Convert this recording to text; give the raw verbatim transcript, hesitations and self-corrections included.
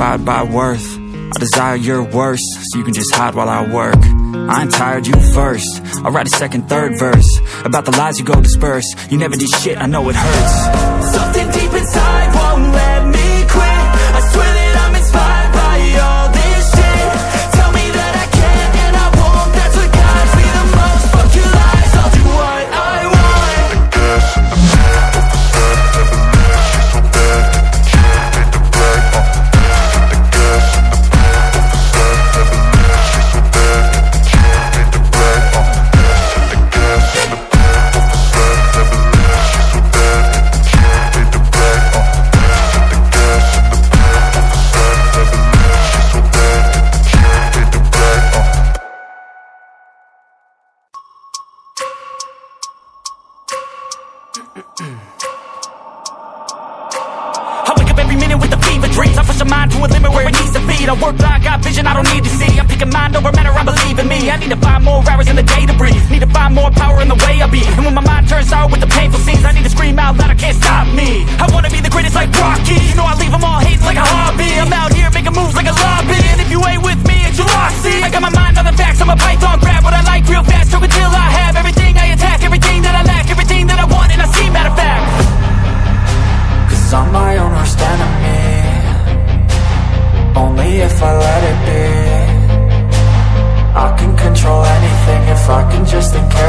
justified by worth. I desire your worst, so you can just hide while I work. I ain't tired, you first. I'll write a second, third verse about the lies you go disperse. You never did shit, I know it hurts. Something deep inside won't let me quit. I swear that I'm inspired by all this shit. Tell me that I can't and I won't. That's what guides me the most. Fuck your lies, I'll do what I want. The gas and the pain, what was that? Never leave, she's so bad that the chain made the black. uh. The gas and the pain, what was that? Never leave, she's so bad that the chain made the black. uh. The gas and the pain, what was that? Never leave, she's so bad that the chain made the black. uh. The gas and the pain, what was that? Never leave, she's so bad that the chain made the black. uh. I wake up every minute with the fever dreams. I push my mind to a limit where it needs to be. I work blind, got vision I don't need to see. I'm picking mind over matter, I believe in me. I need to find more hours in the day to breathe. Need to find more power in the way I be. And when my mind turns sour with the painful scenes, I need to scream out loud, I can't stop me. I wanna be the greatest like Rocky. You know I leave them all hating like a hobby. I'm out here making moves like a lobby. And if you ain't with me, it's your loss, see. I got my mind on the facts, I'm a python, grab what I like real fast. Choke until I have everything I attack, everything that I lack, everything that I want, and I see, matter of fact. Cause I'm my own worst enemy. Only if I let it be. I can control anything if I can just think.